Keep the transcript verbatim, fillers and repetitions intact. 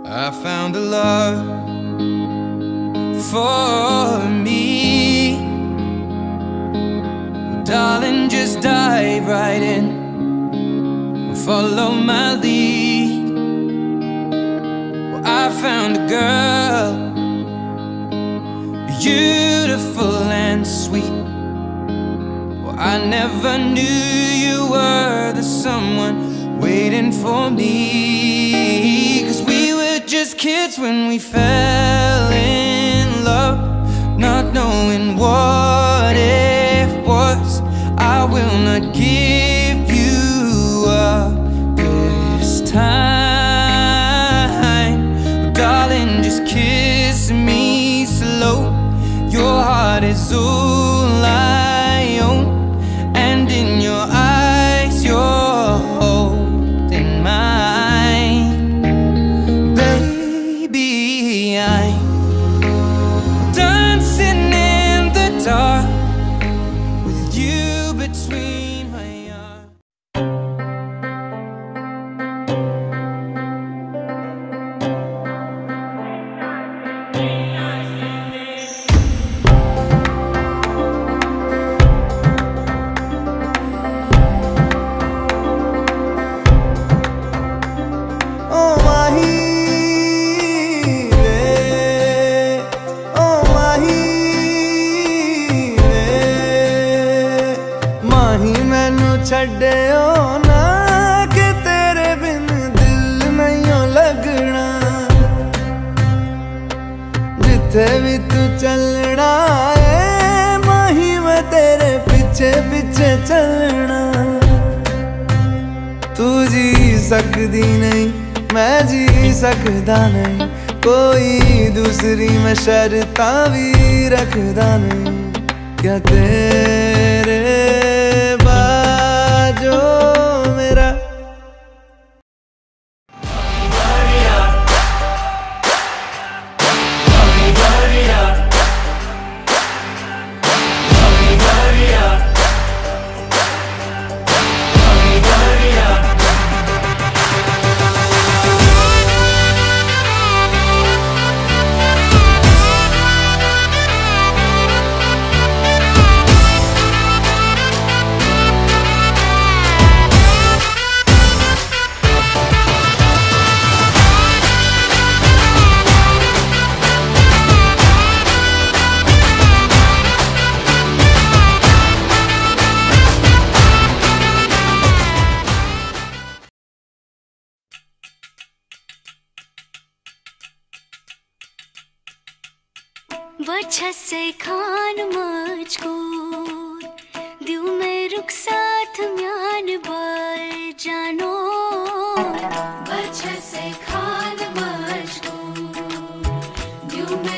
I found a love for me. Well, darling, just dive right in, follow my lead. Well, I found a girl, beautiful and sweet. Well, I never knew you were the someone waiting for me. 'Cause we were just kids when we fell in love, not knowing what it was. I will not give you up this time. But darling, just kiss me slow. Your heart is all I own, and in your eyes you're holding mine. Baby, I'm dancing in the dark with you between my arms. छड्डियो ना कि तेरे बिन दिल नहीं लगना। जिथे भी तू चलना है माही मैं तेरे पीछे पीछे चलना। तू जी सकदी नहीं मैं जी सकदा नहीं, कोई दूसरी मैं शर्तां भी रखदा नहीं। क्या तेरे जो मेरा वजह से खान मुझको दिल में रुक साथ म्यान बार जानो। वजह से खान मुझको दिल में